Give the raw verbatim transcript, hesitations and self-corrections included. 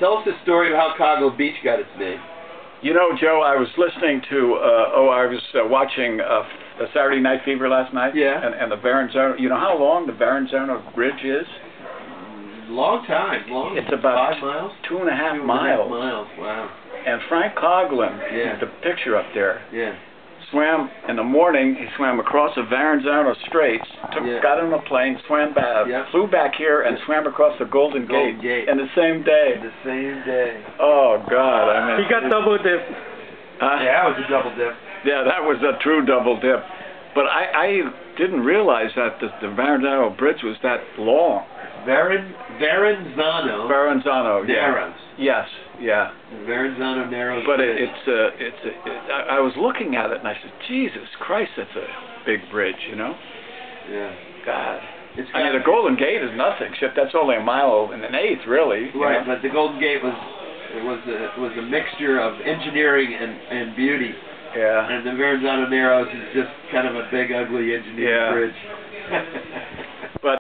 Tell us the story of how Coghlan Beach got its name. You know, Joe, I was listening to, uh, oh, I was uh, watching uh, the Saturday Night Fever last night. Yeah. And, and the Verrazano, you know how long the Verrazano Bridge is? Long time. Long. It's about five miles? Two and a half two miles. Two and a half miles, wow. And Frank Coghlan, yeah. the picture up there, yeah. swam in the morning. He swam across the Verrazano Straits, took, yeah. got on a plane, swam back, yep. flew back here, and yep. swam across the Golden, Golden Gate, Gate in the same day. In the same day. Oh God! I mean, he got double dip. Uh, yeah, that was a double dip. Yeah, that was a true double dip. But I, I didn't realize that the, the Verrazano Bridge was that long. Veran, Verrazano. Verrazano, yeah. Narrows. Yes, yeah. Verrazano Narrows. But it, it's uh, it's uh, it, I, I was looking at it and I said, Jesus Christ, that's a big bridge, you know? Yeah. God. It's I mean, the Golden Gate is nothing. Shit, that's only a mile and an eighth, really. Right, know? but the Golden Gate was it was a was a mixture of engineering and and beauty. Yeah. And the Verrazano Narrows is just kind of a big, ugly engineered yeah. bridge. But